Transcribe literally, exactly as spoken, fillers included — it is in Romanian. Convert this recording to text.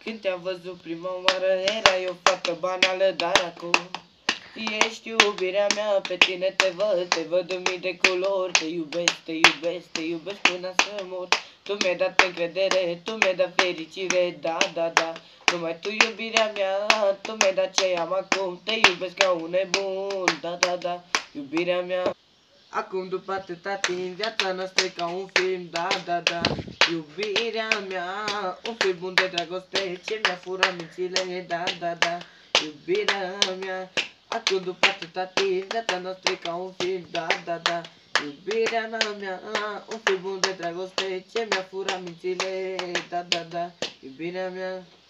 Când te-am văzut prima oară, erai o fată banală, dar acum ești iubirea mea, pe tine te văd, te văd în mii de culori. Te iubesc, te iubesc, te iubesc până să mor. Tu mi-ai dat încredere, tu mi-ai dat fericire, da, da, da. Numai tu iubirea mea, tu mi-ai dat ce am acum. Te iubesc ca un nebun, da, da, da, iubirea mea. Acum după atâta timp, viața noastră e ca un film, da, da, da. Iubirea mea, un film bun de dragoste, ce mi-a furat mințile, da, da, da. Iubirea mea, acum după atâta timp, viața noastră e ca un film, da, da, da. Iubirea mea, un film bun de dragoste, ce mi-a furat mințile, da, da, da. Iubirea mea.